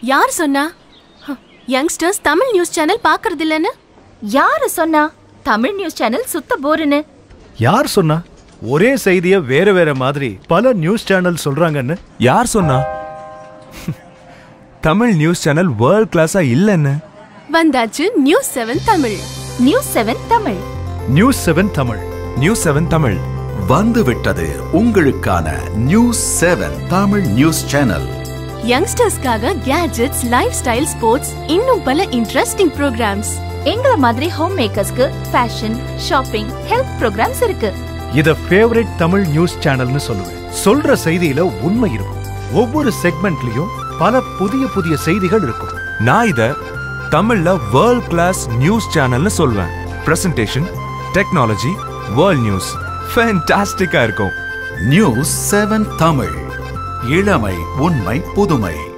யார் சொன்னா youngsters Tamil news channel பாக்குறது இல்லன்னு? யாரு சொன்னா தமிழ் நியூஸ் சேனல் சுத்த போருன்னு? யார் சொன்னா ஒரே செய்தியை வேற வேற மாதிரி பல நியூஸ் சேனல் சொல்றாங்கன்னு? யார் சொன்னா தமிழ் நியூஸ் சேனல் வேர்ல்ட் கிளாஸா இல்லன்னு? வந்தாச்சு News 7 Tamil. News 7 Tamil. News 7 Tamil. News 7 Tamil வந்துவிட்டது உங்களுக்கான நியூஸ் 7 தமிழ் நியூஸ் சேனல். யங்ஸ்டர்ஸ்க்காக கேஜெட்ஸ், லைஃப் ஸ்டைல், ஸ்போர்ட்ஸ், இன்னும் பல இன்ட்ரெஸ்டிங் ப்ரோக்ராம்ஸ். எங்களை மாதிரி ஹோம் மேக்கர்ஸ்க்கு ஃபேஷன், ஷாப்பிங், ஹெல்த் ப்ரோக்ராம்ஸ் இருக்கு. இத ஃபேவரட் தமிழ் நியூஸ் சேனல்னு சொல்லுவேன். சொல்ற செய்தியில உண்மை இருக்கும். ஒவ்வொரு செக்மெண்ட்லயும் பல புதிய புதிய செய்திகள் இருக்கும். நான் இத தமிழ்ல வேர்ல்ட் கிளாஸ் நியூஸ் சேனல்னு சொல்வேன். பிரசன்டேஷன், டெக்னாலஜி, வேர்ல்ட் நியூஸ் ஃபேண்டாஸ்டிக்கா இருக்கும். நியூஸ் 7 தமிழ். இளமை, உண்மை, புதுமை.